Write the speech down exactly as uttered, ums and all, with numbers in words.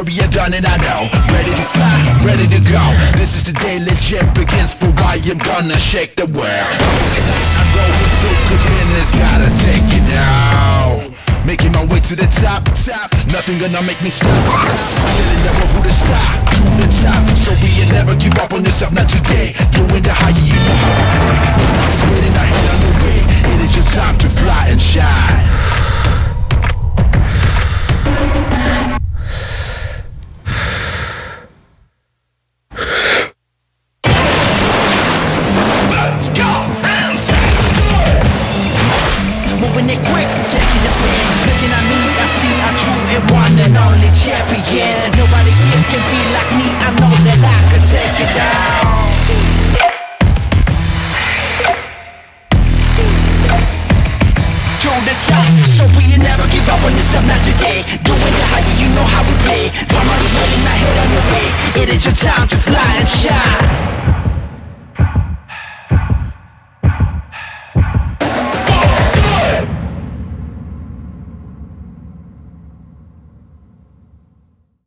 worry, I'm done and I know. Ready to fly, ready to go. This is the day, legit begins, for I am gonna shake the world. I'm going through, cause winners gotta take it now. Making my way to the top, top. Nothing gonna make me stop. Telling never who to stop, to the top. So we ain't never give up on yourself, not today. Doing the higher, you know how to play. Waiting ahead on the way. It is your time to fly and shine. Moving it quick, checking the flame. Looking at me, I see a true and one and only champion. Nobody here can be like me, I know that I could take it down. To the top, so we never give up on yourself, not today. Doing the higher, you know how we play. Drama is running ahead on your way. It is your time to fly and shine.